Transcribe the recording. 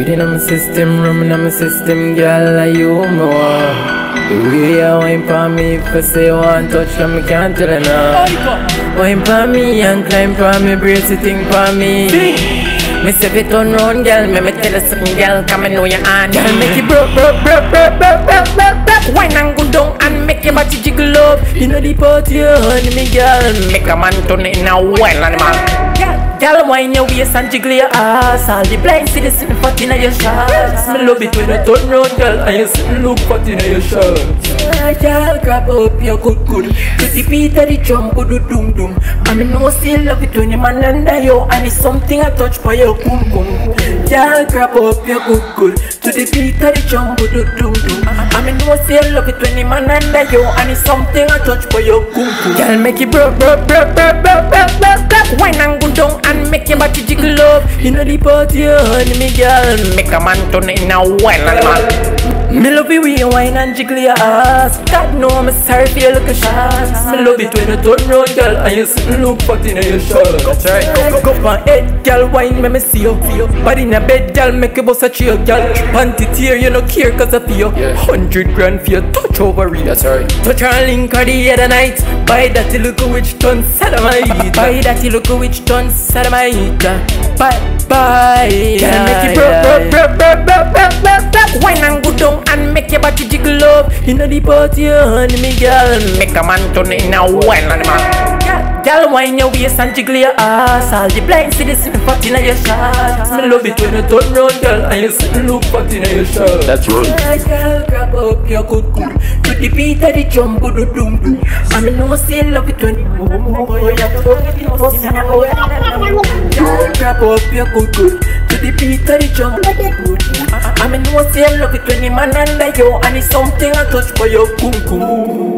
Breathing on my system, roaming on my system, girl, are you more? The way you wine for me, if I say you want touch, me can't tell you no. Wine for me and climb for me, brace the thing for me. Me say if you turn round, girl, me tell you something, girl, come and know your hand. Girl, make it broke. Wine and go down and make your body jiggle up. You know the party, honey, me girl. Make a man turn it in a wine animal. Girl, wine your waist and jiggle your ass. All the blind see the sitting fat in your shots. Me love it when you turn round, girl, and you sit look fat in your shots. Girl, grab up your good. To the beat of the drum, do doom. I mean, no still love it when your man under you, and it's something I touch for your kum. Girl, grab up your good. To the beat of the drum, do doom. I mean, no still love it when your man under you, and it's something I touch for your kum. Girl, make it broke. Wine and go down and make your body jiggle up. You know the party, honey, me girl. Make a man turn it in a wine animal. Me love it when you wine and jiggle your ass. God know me sorry for your little shots. Me love it when you turn round, girl, and you sit and look fat in your shirt. That's right. Go on head, girl, wine, me see you. Body in a bed, girl, make you bust a cheer, girl. Panty tear, you no care cause I feel 100 grand for your touch over it. That's right. Touch her link of the other night. Buy that you look which turn sodomite. Buy that you look which turn sodomite. Bye. Girl, make it broke. Wine and go down and make your body jiggle up. You know the party, honey, me girl. Make a man turn it in a wine animal. Girl, wine your waist and jiggle your ass. All the blind see the sitting fat in your shots. Me love it when you turn round, girl, and you sit and look fat in your shirt. That's right. Girl, grab up your good. To the beat of the drum, do doom. I mean, no still love it when you girl, grab up your good. To the beat of the drum, I mean, no still love it when the man under you, and it's something I touch for your kum.